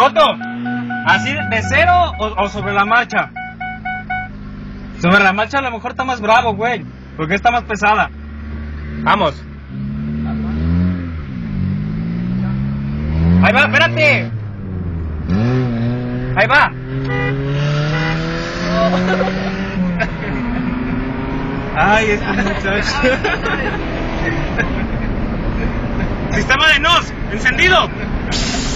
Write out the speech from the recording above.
Joto, ¿así de cero o sobre la marcha? Sobre la marcha a lo mejor está más bravo, güey, porque está más pesada. Vamos. Ahí va, espérate. Ahí va. Ay, este muchacho. Sistema de NOS, encendido.